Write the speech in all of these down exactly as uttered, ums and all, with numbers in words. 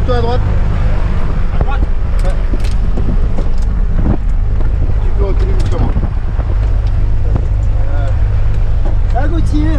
Mets-toi à droite. À droite? Ouais. Tu peux reculer jusqu'à moi. Ah Gauthier.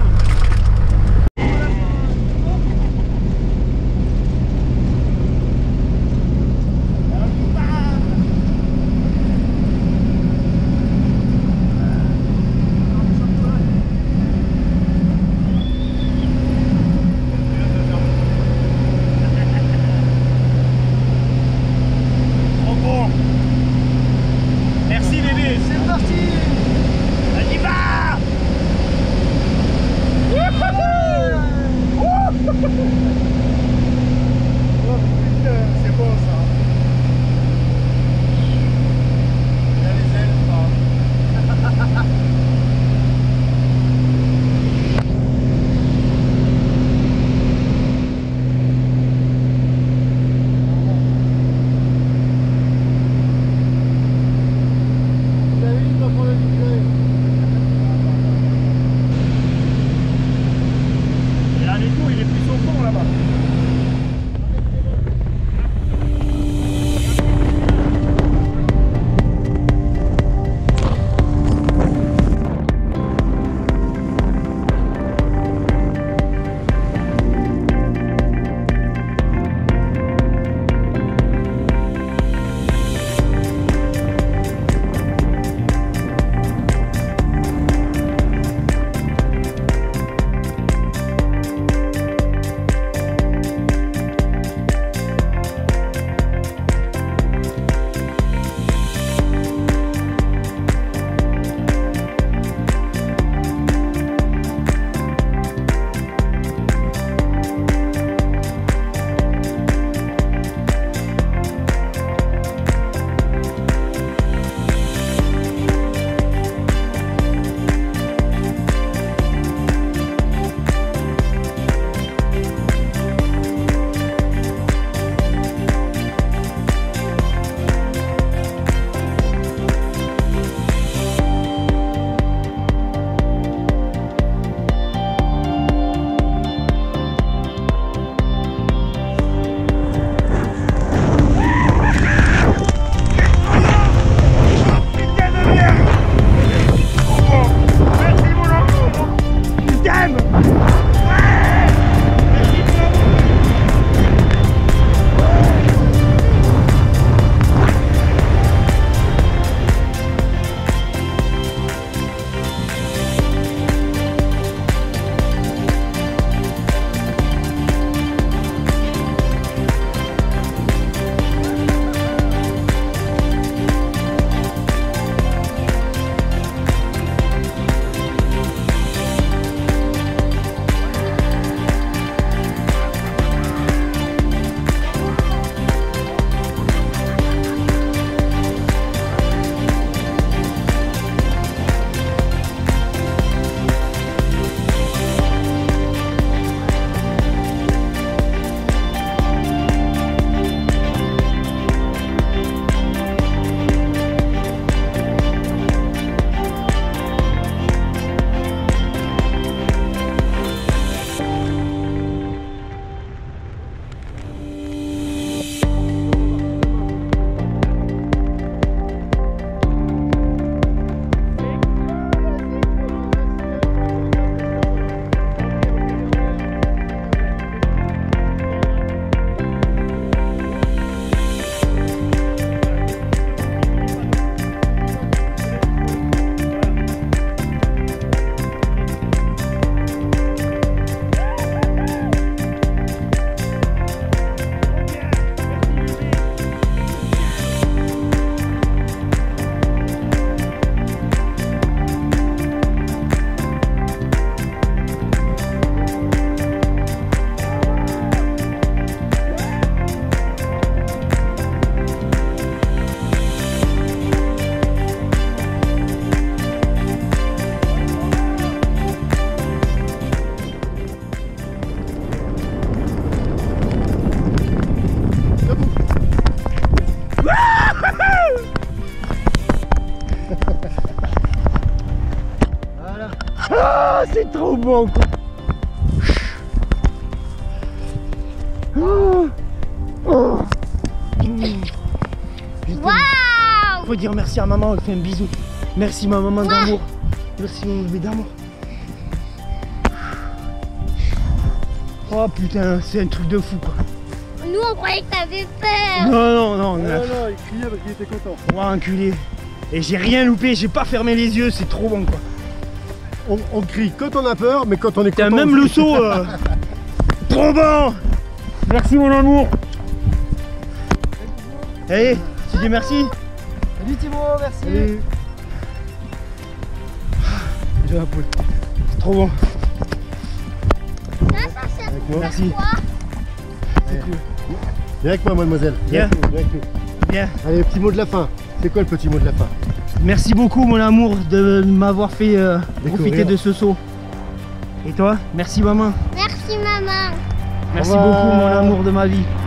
c'est trop bon quoi. Oh. Oh. faut dire merci à maman, elle fait un bisou. Merci ma maman d'amour. Merci mon bébé d'amour. Oh putain, c'est un truc de fou quoi. Nous on croyait que t'avais peur. Non, non, non, Non, on a... non, non, il criait parce qu'il était content. Oh, enculé. Et j'ai rien loupé, j'ai pas fermé les yeux, c'est trop bon quoi. On, on crie quand on a peur, mais quand on est Putain, content. même aussi. le saut. Euh... trop bon. Merci mon amour. Allez, tu dis merci. Salut Thibaut, merci. Allez. J'ai la poule. C'est trop bon. Ça, ça, ça Avec moi. Merci. quoi? Viens avec moi, mademoiselle. Viens. avec nous, viens avec nous. Bien. Allez, petit mot de la fin. C'est quoi le petit mot de la fin? Merci beaucoup mon amour de m'avoir fait euh, Découvrir. profiter de ce saut. Et toi? Merci maman. Merci maman. Merci Au revoir. beaucoup mon amour de ma vie.